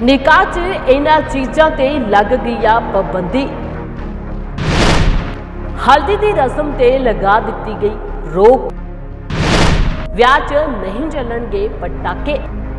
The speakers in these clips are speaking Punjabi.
निकाह च इन्हां चीज़ां ते लग गई आ पाबंदी। हल्दी की रस्म ते लगा दी गई रोक। विआह च नहीं चलणगे पटाके।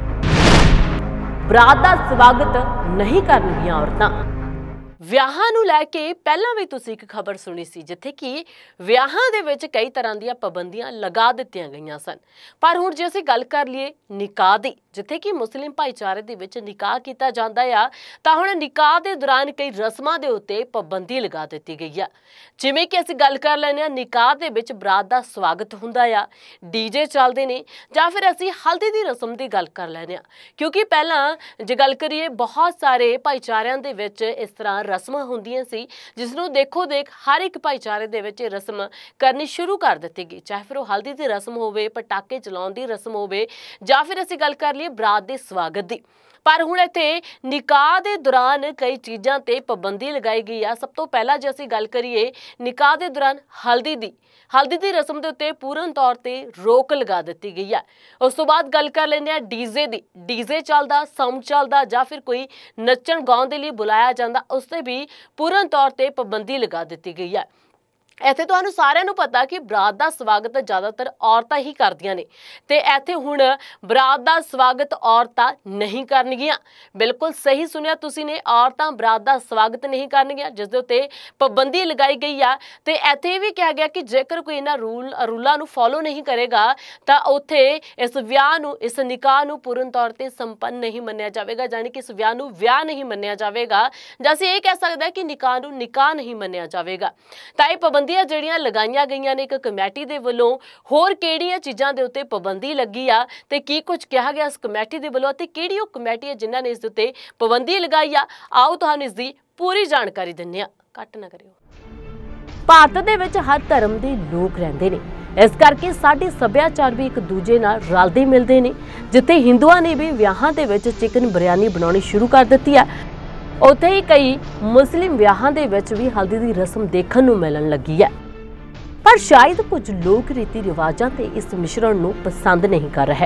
बरात दा स्वागत नहीं करनगियां औरतां। ਵਿਆਹਾਂ ਨੂੰ ਲੈ ਕੇ ਪਹਿਲਾਂ ਵੀ ਤੁਸੀਂ ਇੱਕ ਖਬਰ ਸੁਣੀ ਸੀ ਜਿੱਥੇ ਕਿ ਵਿਆਹਾਂ ਦੇ ਵਿੱਚ ਕਈ ਤਰ੍ਹਾਂ ਦੀਆਂ ਪਾਬੰਦੀਆਂ ਲਗਾ ਦਿੱਤੀਆਂ ਗਈਆਂ ਸਨ। ਪਰ ਹੁਣ ਜੇ ਅਸੀਂ ਗੱਲ ਕਰ ਲਈਏ ਨਿਕਾਹ ਦੀ, ਜਿੱਥੇ ਕਿ ਮੁਸਲਿਮ ਭਾਈਚਾਰੇ ਦੇ ਵਿੱਚ ਨਿਕਾਹ ਕੀਤਾ ਜਾਂਦਾ ਆ, ਤਾਂ ਹੁਣ ਨਿਕਾਹ ਦੇ ਦੌਰਾਨ ਕਈ ਰਸਮਾਂ ਦੇ ਉੱਤੇ ਪਾਬੰਦੀ ਲਗਾ ਦਿੱਤੀ ਗਈ ਆ। ਜਿਵੇਂ ਕਿ ਅਸੀਂ ਗੱਲ ਕਰ ਲੈਂਦੇ ਹਾਂ, ਨਿਕਾਹ ਦੇ ਵਿੱਚ ਬਰਾਤ ਦਾ ਸਵਾਗਤ ਹੁੰਦਾ ਆ, ਡੀਜੇ ਚੱਲਦੇ ਨੇ, ਜਾਂ ਫਿਰ ਅਸੀਂ ਹਲਦੀ ਦੀ ਰਸਮ ਦੀ ਗੱਲ ਕਰ ਲੈਂਦੇ ਹਾਂ। ਕਿਉਂਕਿ ਪਹਿਲਾਂ ਜੇ ਗੱਲ ਕਰੀਏ ਬਹੁਤ ਸਾਰੇ ਭਾਈਚਾਰਿਆਂ ਦੇ ਵਿੱਚ ਇਸ ਤਰ੍ਹਾਂ ਰਸਮਾਂ ਹੁੰਦੀਆਂ ਸੀ ਜਿਸ ਨੂੰ ਦੇਖੋ ਦੇਖ ਹਰ ਇੱਕ ਭਾਈਚਾਰੇ ਦੇ ਵਿੱਚ ਰਸਮ ਕਰਨੀ ਸ਼ੁਰੂ ਕਰ ਦਿੱਤੀ ਗਈ, ਚਾਹੇ ਫਿਰ ਉਹ ਹਲਦੀ ਦੀ ਰਸਮ ਹੋਵੇ, ਪਟਾਕੇ ਚਲਾਉਣ ਦੀ ਰਸਮ ਹੋਵੇ, ਜਾਂ ਫਿਰ ਅਸੀਂ ਗੱਲ ਕਰ ਲਈਏ ਬਰਾਤ ਦੇ ਸਵਾਗਤ ਦੀ। ਪਰ ਹੁਣ ਇੱਥੇ ਨਿਕਾਹ ਦੇ ਦੌਰਾਨ ਕਈ ਚੀਜ਼ਾਂ ਤੇ ਪਾਬੰਦੀ ਲਗਾਈ ਗਈ ਆ। ਸਭ ਤੋਂ ਪਹਿਲਾਂ ਜੇ ਅਸੀਂ ਗੱਲ ਕਰੀਏ ਨਿਕਾਹ ਦੇ ਦੌਰਾਨ ਹਲਦੀ ਦੀ ਰਸਮ ਦੇ ਉੱਤੇ ਪੂਰਨ ਤੌਰ ਤੇ ਰੋਕ ਲਗਾ ਦਿੱਤੀ ਗਈ ਹੈ। ਉਸ ਤੋਂ ਬਾਅਦ ਗੱਲ ਕਰ ਲੈਂਦੇ ਹਾਂ ਡੀਜੇ ਦੀ। ਡੀਜੇ ਚੱਲਦਾ, ਸਾਊਂਡ ਚੱਲਦਾ, ਜਾਂ ਫਿਰ ਕੋਈ ਨੱਚਣ ਗਾਉਣ ਦੇ ਲਈ ਬੁਲਾਇਆ ਜਾਂਦਾ, ਉਸ ਤੇ ਵੀ ਪੂਰਨ ਤੌਰ ਤੇ ਪਾਬੰਦੀ ਲਗਾ ਦਿੱਤੀ ਗਈ ਹੈ। ਇੱਥੇ ਤੁਹਾਨੂੰ ਸਾਰਿਆਂ ਨੂੰ ਪਤਾ ਕਿ ਬਰਾਤ ਦਾ ਸਵਾਗਤ ਜ਼ਿਆਦਾਤਰ ਔਰਤਾਂ ਹੀ ਕਰਦੀਆਂ ਨੇ, ਤੇ ਇੱਥੇ ਹੁਣ ਬਰਾਤ ਦਾ ਸਵਾਗਤ ਔਰਤਾਂ ਨਹੀਂ ਕਰਨਗੀਆਂ। ਬਿਲਕੁਲ ਸਹੀ ਸੁਣਿਆ ਤੁਸੀਂ ਨੇ, ਔਰਤਾਂ ਬਰਾਤ ਦਾ ਸਵਾਗਤ ਨਹੀਂ ਕਰਨਗੀਆਂ, ਜਿਸ ਦੇ ਉੱਤੇ ਪਾਬੰਦੀ ਲਗਾਈ ਗਈ ਆ। ਤੇ ਇੱਥੇ ਵੀ ਕਿਹਾ ਗਿਆ ਕਿ ਜੇਕਰ ਕੋਈ ਇਹਨਾਂ ਰੂਲਾਂ ਨੂੰ ਫੋਲੋ ਨਹੀਂ ਕਰੇਗਾ ਤਾਂ ਉੱਥੇ ਇਸ ਵਿਆਹ ਨੂੰ, ਇਸ ਨਿਕਾਹ ਨੂੰ ਪੂਰਨ ਤੌਰ ਤੇ ਸੰਪੰਨ ਨਹੀਂ ਮੰਨਿਆ ਜਾਵੇਗਾ, ਯਾਨੀ ਕਿ ਇਸ ਵਿਆਹ ਨੂੰ ਵਿਆਹ ਨਹੀਂ ਮੰਨਿਆ ਜਾਵੇਗਾ, ਜਾਂ ਅਸੀਂ ਇਹ ਕਹਿ ਸਕਦੇ ਹਾਂ ਕਿ ਨਿਕਾਹ ਨੂੰ ਨਿਕਾਹ ਨਹੀਂ ਮੰਨਿਆ ਜਾਵੇਗਾ। ਤਾਂ ਇਹ ਪਾਬੰਦੀਆਂ ਜਿਹੜੀਆਂ ਲਗਾਈਆਂ ਗਈਆਂ ਨੇ ਇੱਕ ਕਮੇਟੀ ਦੇ ਵੱਲੋਂ। ਹੋਰ ਕਿਹੜੀਆਂ ਚੀਜ਼ਾਂ ਦੇ ਉੱਤੇ ਪਾਬੰਦੀ ਲੱਗੀ ਆ ਤੇ ਕੀ ਕੁਝ ਕਿਹਾ ਗਿਆ ਇਸ ਕਮੇਟੀ ਦੇ ਵੱਲੋਂ, ਤੇ ਕਿਹੜੀ ਉਹ ਕਮੇਟੀ ਹੈ ਜਿਨ੍ਹਾਂ ਨੇ ਇਸ ਦੇ ਉੱਤੇ ਪਾਬੰਦੀ ਲਗਾਈ ਆ, ਆਓ ਤੁਹਾਨੂੰ ਇਸ ਦੀ ਪੂਰੀ ਜਾਣਕਾਰੀ ਦਿੰਦੇ ਹਾਂ। ਕੱਟ ਨਾ ਕਰਿਓ। ਭਾਰਤ ਦੇ ਵਿੱਚ ਹਰ ਧਰਮ ਦੇ ਲੋਕ ਰਹਿੰਦੇ ਨੇ, ਇਸ ਕਰਕੇ ਸਾਡੇ ਸੱਭਿਆਚਾਰ ਵੀ ਇੱਕ ਦੂਜੇ ਨਾਲ ਰਲਦੇ ਮਿਲਦੇ ਨੇ। ਜਿੱਥੇ ਹਿੰਦੂਆਂ ਨੇ ਵੀ ਵਿਆਹਾਂ ਦੇ ਵਿੱਚ ਚਿਕਨ ਬਿਰਿਆਨੀ ਬਣਾਉਣੀ ਸ਼ੁਰੂ ਕਰ ਦਿੱਤੀ ਹੈ, ਉੱਥੇ ਹੀ ਕਈ ਮੁਸਲਿਮ ਵਿਆਹਾਂ ਦੇ ਵਿੱਚ ਵੀ ਹਲਦੀ ਦੀ ਰਸਮ ਦੇਖਣ ਨੂੰ ਮਿਲਣ ਲੱਗੀ ਹੈ। ਪਰ ਸ਼ਾਇਦ ਕੁਝ ਲੋਕ ਰੀਤੀ ਰਿਵਾਜਾਂ ਤੇ ਇਸ ਮਿਸ਼ਰਣ ਨੂੰ ਪਸੰਦ ਨਹੀਂ ਕਰ ਰਹੇ।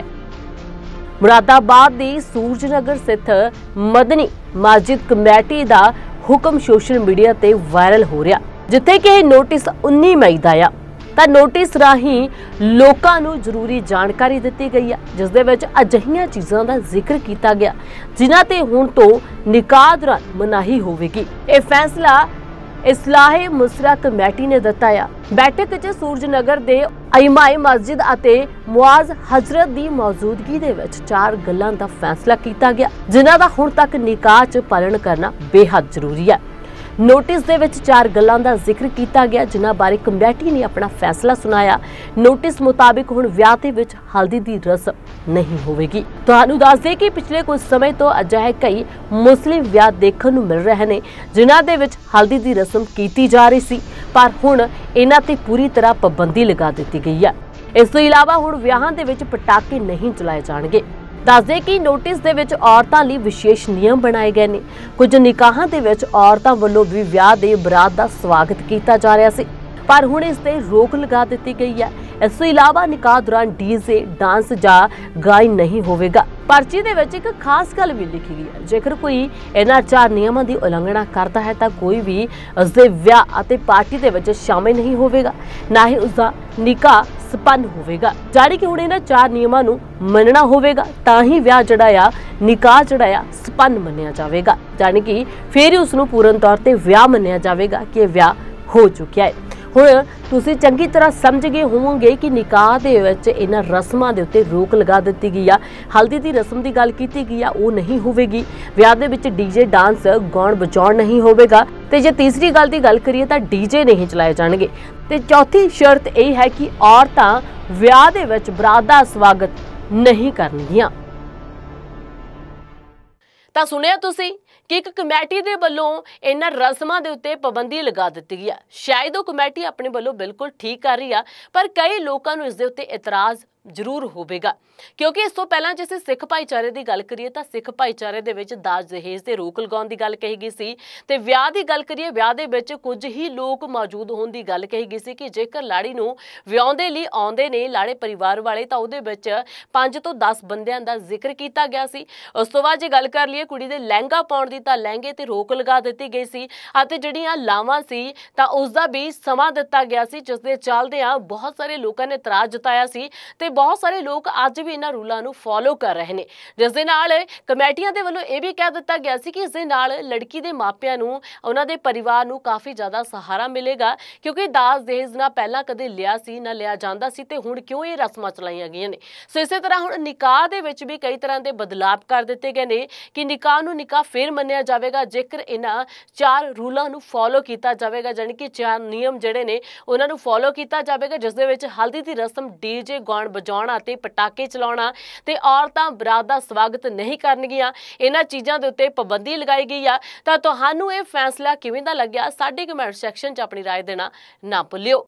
ਮੁਰਾਦਾਬਾਦ ਦੀ ਸੂਰਜਨਗਰ ਸਥਿਤ ਮਦਨੀ ਮਸਜਿਦ ਕਮੇਟੀ ਦਾ ਹੁਕਮ ਸੋਸ਼ਲ ਮੀਡੀਆ ਤੇ ਵਾਇਰਲ ਹੋ ਰਿਹਾ, ਜਿੱਥੇ ਕਿ ਇਹ ਨੋਟਿਸ 19 ਮਈ ਦਾ ਆ। ਤਾਂ ਨੋਟਿਸ ਰਾਹੀਂ ਲੋਕਾਂ ਨੂੰ ਜ਼ਰੂਰੀ ਜਾਣਕਾਰੀ ਦਿੱਤੀ ਗਈ ਹੈ, ਜਿਸ ਦੇ ਵਿੱਚ ਅਜਿਹੀਆਂ ਚੀਜ਼ਾਂ ਦਾ ਜ਼ਿਕਰ ਕੀਤਾ ਗਿਆ ਜਿਨ੍ਹਾਂ ਤੇ ਹੁਣ ਤੋਂ ਨਿਕਾਹ ਦੌਰਾਨ ਮਨਾਹੀ ਹੋਵੇਗੀ। ਇਹ ਫੈਸਲਾ ਇਸਲਾਹੇ ਮੁਸਰਾ ਕਮੇਟੀ ਨੇ ਦਿੱਤਾ ਆ। ਬੈਠਕ 'ਚ ਸੂਰਜਨਗਰ ਦੇ ਇਮਾਮ ਮਸਜਿਦ ਅਤੇ ਮੁਆਜ਼ ਹਜ਼ਰਤ ਦੀ ਮੌਜੂਦਗੀ ਦੇ ਵਿੱਚ 4 ਗੱਲਾਂ ਦਾ ਫੈਸਲਾ ਕੀਤਾ ਗਿਆ, ਜਿਨ੍ਹਾਂ ਦਾ ਹੁਣ ਤੱਕ ਨਿਕਾਹ 'ਚ ਪਾਲਣ ਕਰਨਾ ਬੇਹੱਦ ਜ਼ਰੂਰੀ ਹੈ। ਨੋਟਿਸ ਦੇ ਵਿੱਚ 4 ਗੱਲਾਂ ਦਾ ਜ਼ਿਕਰ ਕੀਤਾ ਗਿਆ ਜਿਨ੍ਹਾਂ ਬਾਰੇ ਕਮੇਟੀ ਨੇ ਆਪਣਾ ਫੈਸਲਾ ਸੁਣਾਇਆ। ਨੋਟਿਸ ਮੁਤਾਬਿਕ ਹੁਣ ਵਿਆਹ ਦੇ ਵਿੱਚ ਹਲਦੀ ਦੀ ਰਸਮ ਨਹੀਂ ਹੋਵੇਗੀ। ਤੁਹਾਨੂੰ ਦੱਸ ਦੇ ਕਿ ਪਿਛਲੇ ਕੁਝ ਸਮੇਂ ਤੋਂ ਅਜਿਹੇ ਕਈ ਮੁਸਲਿਮ ਵਿਆਹ ਦੇਖਣ ਨੂੰ ਮਿਲ ਰਹੇ ਨੇ ਜਿਨ੍ਹਾਂ ਦੇ ਵਿੱਚ ਹਲਦੀ ਦੀ ਰਸਮ ਕੀਤੀ ਜਾ ਰਹੀ ਸੀ, ਪਰ ਹੁਣ ਇਹਨਾਂ ਤੇ ਪੂਰੀ ਤਰ੍ਹਾਂ ਪਾਬੰਦੀ ਲਗਾ ਦਿੱਤੀ ਗਈ ਹੈ। ਇਸ ਤੋਂ ਇਲਾਵਾ ਹੁਣ ਵਿਆਹਾਂ ਦੇ ਵਿੱਚ ਪਟਾਕੇ ਨਹੀਂ ਚਲਾਏ ਜਾਣਗੇ। ਦੱਸਦੇ ਕਿ ਨੋਟਿਸ ਦੇ ਵਿੱਚ ਔਰਤਾਂ ਲਈ ਵਿਸ਼ੇਸ਼ ਨਿਯਮ ਬਣਾਏ ਗਏ ਨੇ। ਕੁਝ ਨਿਕਾਹਾਂ ਦੇ ਵਿੱਚ ਔਰਤਾਂ ਵੱਲੋਂ ਵੀ ਵਿਆਹ ਦੇ ਬਰਾਤ ਦਾ ਸਵਾਗਤ ਕੀਤਾ ਜਾ ਰਿਹਾ ਸੀ, ਪਰ ਹੁਣ ਇਸ ਤੇ ਰੋਕ ਲਗਾ ਦਿੱਤੀ ਗਈ ਹੈ। ਇਸ ਤੋਂ ਇਲਾਵਾ ਨਿਕਾਹ ਦੌਰਾਨ ਡੀਜੇ, ਡਾਂਸ ਜਾਂ ਗਾਇਨ ਨਹੀਂ ਹੋਵੇਗਾ। ਪਰਚੀ ਦੇ ਵਿੱਚ ਇੱਕ ਖਾਸ ਗੱਲ ਵੀ ਲਿਖੀ ਗਈ ਹੈ, ਜੇਕਰ ਕੋਈ ਇਹਨਾਂ 4 ਨਿਯਮਾਂ ਦੀ ਉਲੰਘਣਾ ਕਰਦਾ ਹੈ ਤਾਂ ਕੋਈ ਵੀ ਉਸਦੇ ਵਿਆਹ ਅਤੇ ਪਾਰਟੀ ਦੇ ਵਿੱਚ ਸ਼ਾਮਿਲ ਨਹੀਂ ਹੋਵੇਗਾ, ਨਾ ਹੀ ਉਸਦਾ ਨਿਕਾਹ ਸੰਪੰਨ ਹੋਵੇਗਾ। ਜਾਣੀ ਕਿ ਹੁਣ ਇਹਨਾਂ 4 ਨਿਯਮਾਂ ਨੂੰ ਮੰਨਣਾ ਹੋਵੇਗਾ ਤਾਂ ਹੀ ਵਿਆਹ ਜਿਹੜਾ ਆ, ਨਿਕਾਹ ਜਿਹੜਾ ਆ ਸੰਪੰਨ ਮੰਨਿਆ ਜਾਵੇਗਾ, ਜਾਣੀ ਕਿ ਫਿਰ ਹੀ ਉਸ ਨੂੰ ਪੂਰਨ ਤੌਰ ਤੇ ਵਿਆਹ ਮੰਨਿਆ ਜਾਵੇਗਾ ਕਿ ਇਹ ਵਿਆਹ ਹੋ ਚੁੱਕਿਆ ਹੈ। ਹੁਣ ਤੁਸੀਂ ਚੰਗੀ ਤਰ੍ਹਾਂ ਸਮਝ ਗਏ ਹੋਵੋਗੇ ਕਿ ਨਿਕਾਹ ਦੇ ਵਿੱਚ ਇਹਨਾਂ ਰਸਮਾਂ ਦੇ ਉੱਤੇ ਰੋਕ ਲਗਾ ਦਿੱਤੀ ਗਈ ਆ। ਹਲਦੀ ਦੀ ਰਸਮ ਦੀ ਗੱਲ ਕੀਤੀ ਗਈ ਆ, ਉਹ ਨਹੀਂ ਹੋਵੇਗੀ। ਵਿਆਹ ਦੇ ਵਿੱਚ ਡੀਜੇ, ਡਾਂਸ, ਗਾਉਣ ਬਜਾਉਣ ਨਹੀਂ ਹੋਵੇਗਾ। ਤੇ ਜੇ ਤੀਸਰੀ ਗੱਲ ਦੀ ਗੱਲ ਕਰੀਏ ਤਾਂ ਡੀਜੇ ਨਹੀਂ ਚਲਾਏ ਜਾਣਗੇ। ਤੇ ਚੌਥੀ ਸ਼ਰਤ ਇਹ ਹੈ ਕਿ ਔਰਤਾਂ ਵਿਆਹ ਦੇ ਵਿੱਚ ਬਰਾਤ ਦਾ ਸਵਾਗਤ ਨਹੀਂ ਕਰਨਗੀਆਂ। ਤਾਂ ਸੁਣਿਆ ਤੁਸੀਂ ਕਿ ਇੱਕ ਕਮੇਟੀ ਦੇ ਵੱਲੋਂ ਇਹਨਾਂ ਰਸਮਾਂ ਦੇ ਉੱਤੇ ਪਾਬੰਦੀ ਲਗਾ ਦਿੱਤੀ ਗਈ ਹੈ। ਸ਼ਾਇਦ ਉਹ ਕਮੇਟੀ ਆਪਣੇ ਵੱਲੋਂ ਬਿਲਕੁਲ ਠੀਕ ਕਰ ਰਹੀ ਆ, ਪਰ ਕਈ ਲੋਕਾਂ ਨੂੰ ਇਸ ਦੇ ਉੱਤੇ ਇਤਰਾਜ਼ ਜ਼ਰੂਰ ਹੋਵੇਗਾ। ਕਿਉਂਕਿ ਇਸ ਤੋਂ ਪਹਿਲਾਂ ਜੇ ਅਸੀਂ ਸਿੱਖ ਭਾਈਚਾਰੇ ਦੀ ਗੱਲ ਕਰੀਏ ਤਾਂ ਸਿੱਖ ਭਾਈਚਾਰੇ ਦੇ ਵਿੱਚ ਦਾਜ ਦਹੇਜ ਤੇ ਰੋਕ ਲਗਾਉਣ ਦੀ ਗੱਲ ਕਹੀ ਗਈ ਸੀ ਤੇ ਵਿਆਹ ਦੀ ਗੱਲ ਕਰੀਏ, ਵਿਆਹ ਦੇ ਵਿੱਚ ਕੁਝ ਹੀ ਲੋਕ ਮੌਜੂਦ ਹੋਣ ਦੀ ਗੱਲ ਕਹੀ ਗਈ ਸੀ ਕਿ ਜੇਕਰ ਲਾੜੀ ਨੂੰ ਵਿਆਹੁਣ ਲਈ ਆਉਂਦੇ ਨੇ ਲਾੜੇ ਪਰਿਵਾਰ ਵਾਲੇ ਤਾਂ ਉਹਦੇ ਵਿੱਚ 5 ਤੋਂ 10 ਬੰਦਿਆਂ ਦਾ ਜ਼ਿਕਰ ਕੀਤਾ ਗਿਆ ਸੀ। ਉਸ ਤੋਂ ਬਾਅਦ ਜੇ ਗੱਲ ਕਰ ਲਈਏ ਕੁੜੀ ਦੇ ਲਹਿੰਗਾ ਪਾਉਣ ਦੀ ਤਾਂ ਲਹਿੰਗੇ ਤੇ ਰੋਕ ਲਗਾ ਦਿੱਤੀ ਗਈ ਸੀ ਅਤੇ ਜਿਹੜੀਆਂ ਲਾਵਾਂ ਸੀ ਤਾਂ ਉਸ ਦਾ ਵੀ ਸਮਾਂ ਦਿੱਤਾ ਗਿਆ ਸੀ, ਜਿਸ ਦੇ ਚੱਲਦਿਆਂ ਬਹੁਤ ਸਾਰੇ ਲੋਕਾਂ ਨੇ ਇਤਰਾਜ਼ ਜਤਾਇਆ ਸੀ ਤੇ ਬਹੁਤ ਸਾਰੇ ਲੋਕ ਅੱਜ ਵੀ ਇਹਨਾਂ ਰੂਲਾਂ ਨੂੰ ਫੋਲੋ ਕਰ ਰਹੇ ਨੇ, ਜਿਸ ਦੇ ਨਾਲ ਕਮੇਟੀਆਂ ਦੇ ਵੱਲੋਂ ਇਹ ਵੀ ਕਹਿ ਦਿੱਤਾ ਗਿਆ ਸੀ ਕਿ ਇਸ ਦੇ ਨਾਲ ਲੜਕੀ ਦੇ ਮਾਪਿਆਂ ਨੂੰ, ਉਹਨਾਂ ਦੇ ਪਰਿਵਾਰ ਨੂੰ ਕਾਫੀ ਜ਼ਿਆਦਾ ਸਹਾਰਾ ਮਿਲੇਗਾ, ਕਿਉਂਕਿ ਦਾਜ ਦਹੇਜ ਨਾ ਪਹਿਲਾਂ ਕਦੇ ਲਿਆ ਸੀ ਨਾ ਲਿਆ ਜਾਂਦਾ ਸੀ ਤੇ ਹੁਣ ਕਿਉਂ ਇਹ ਰਸਮਾਂ ਚਲਾਈਆਂ ਗਈਆਂ ਨੇ। ਸੋ ਇਸੇ ਤਰ੍ਹਾਂ ਹੁਣ ਨਿਕਾਹ ਦੇ ਵਿੱਚ ਵੀ ਕਈ ਤਰ੍ਹਾਂ ਦੇ ਬਦਲਾਵ ਕਰ ਦਿੱਤੇ ਗਏ ਨੇ ਕਿ ਨਿਕਾਹ ਨੂੰ ਨਿਕਾਹ ਫਿਰ ਮੰਨਿਆ ਜਾਵੇਗਾ ਜੇਕਰ ਇਹਨਾਂ 4 ਰੂਲਾਂ ਨੂੰ ਫੋਲੋ ਕੀਤਾ ਜਾਵੇਗਾ, ਜਾਣੀ ਕਿ 4 ਨਿਯਮ ਜਿਹੜੇ ਨੇ ਉਹਨਾਂ ਨੂੰ ਫੋਲੋ ਕੀਤਾ ਜਾਵੇਗਾ, ਜਿਸ ਦੇ ਵਿੱਚ ਹਲਦੀ ਦੀ ਰਸਮ ਡੀਜੇ ਗਾਉਣ ਵਜਾਉਣਾ ਤੇ ਪਟਾਕੇ ਚਲਾਉਣਾ ਤੇ ਔਰਤਾਂ ਬਰਾਤ ਦਾ ਸਵਾਗਤ ਨਹੀਂ ਕਰਨਗੀਆਂ, ਇਹਨਾਂ ਚੀਜ਼ਾਂ ਦੇ ਉੱਤੇ ਪਾਬੰਦੀ ਲਗਾਈ ਗਈ ਆ। ਤਾਂ ਤੁਹਾਨੂੰ ਇਹ ਫੈਸਲਾ ਕਿਵੇਂ ਦਾ ਲੱਗਿਆ? ਸਾਡੇ ਕਮੈਂਟ ਸੈਕਸ਼ਨ 'ਚ ਆਪਣੀ ਰਾਏ ਦੇਣਾ ਨਾ ਭੁੱਲਿਓ।